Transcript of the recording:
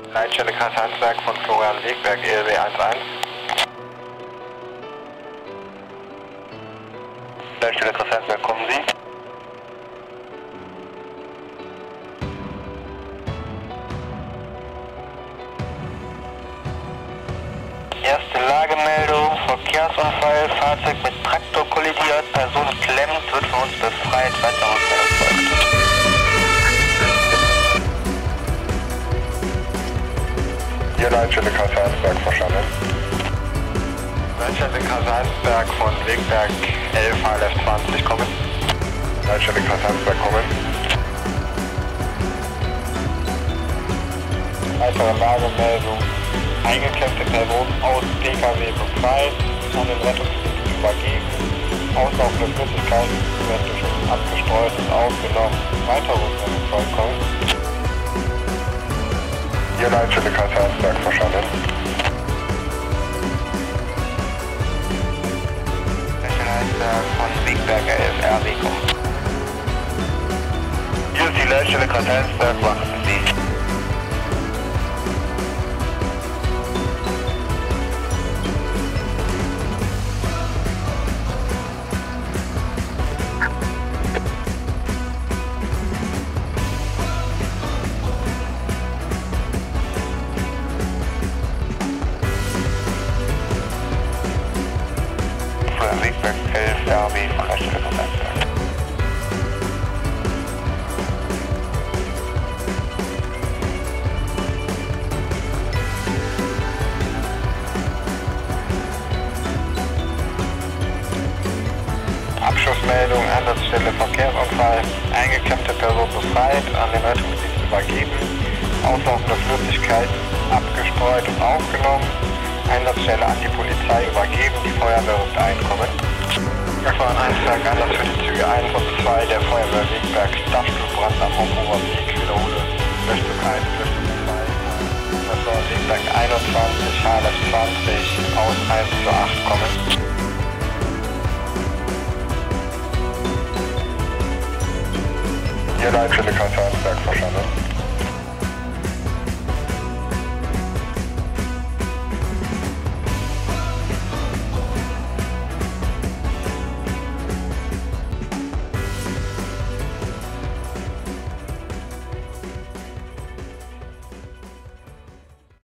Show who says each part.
Speaker 1: Leitstelle Karl-Heinz-Werk von Florian Wegberg, ELW 11. Leitstelle Karl-Heinz-Werk, kommen Sie? Erste Lagemeldung, Verkehrsunfall, Fahrzeug mit Traktor kollidiert, Person klemmt, wird von uns befreit, weitere Rückmeldung folgt.
Speaker 2: Hier Leitstelle Karl-Heinz-Werk verstanden.
Speaker 1: Leitstelle Karl-Heinz-Werk von Wegberg 11 HLF 20 kommen.
Speaker 2: Leitstelle Karl-Heinz-Werk kommen.
Speaker 1: Weitere Lagemeldung. Eingeklemmte Person aus PKW befreit, an den Rettungsdienst übergeben. Auslaufende Flüssigkeit wird durch uns abgestreut und aufgenommen. Weitere Rückmeldung vollkommen.
Speaker 2: Hier Leitstelle Karl-Heinz-Werk verstanden.
Speaker 1: Leitstelle von Wegberg 11 RW kommen. Hier ist die Leitstelle Karl-Heinz-Werk, warten Sie. Wegberg 11 RW von Leitstelle Karl-Heinz-Werk. Abschussmeldung, Einsatzstelle Verkehrsunfall, eingeklemmte Person befreit, an den Rettungsdienst übergeben, auslaufende Flüssigkeit abgestreut und aufgenommen, Einsatzstelle an die Polizei übergeben, die Feuerwehr wird einkommen. Verfahren 1 Einsatz für die Züge 1 und 2 der Feuerwehr Wegberg, Dachstuhlbrand am Hochoberweg, wiederhole, Löschstück 1, Löschstück 2, Verfahren Wegberg 21, HLF 20, aus 1 zu 8 kommen.
Speaker 2: Hier Leitstelle Karl-Heinz-Werk verstanden.